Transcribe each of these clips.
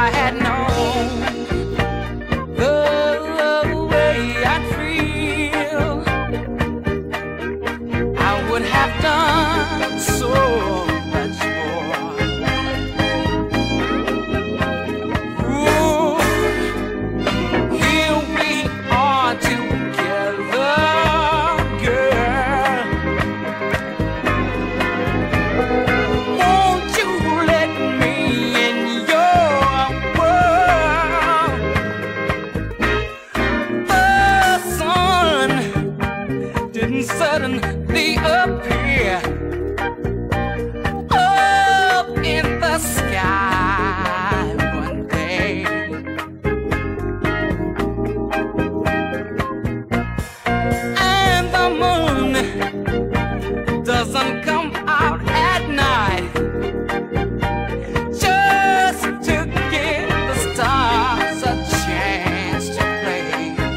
I had known the way I'd feel, I would have done so much more. Ooh, here we are together, girl. Won't you let me in your world? The sun didn't suddenly appear up in the sky one day, and the moon doesn't come out at night just to give the stars a chance to play.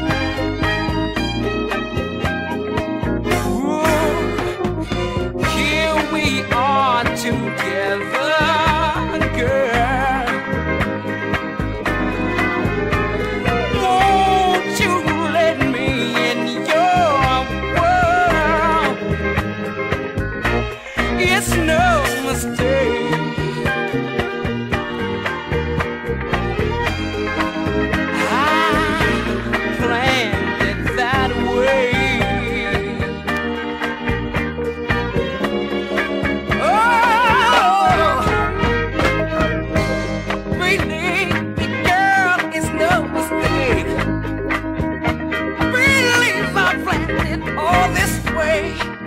Ooh, here we are together, girl. Won't you let me in your world? It's no mistake. I planned it that way. Oh, really, girl, it's no mistake. Really, I planned it all this way.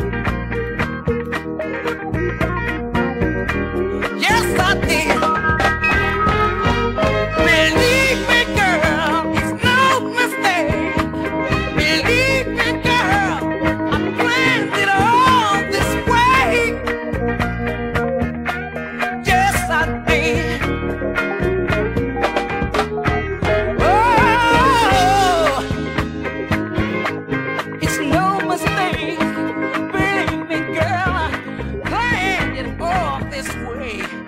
Yes, I did. Believe me, girl, it's no mistake. Believe me, girl, I planned it all this way. Yes, I did. Oh, it's no mistake. Believe me, girl, I planned it all this way.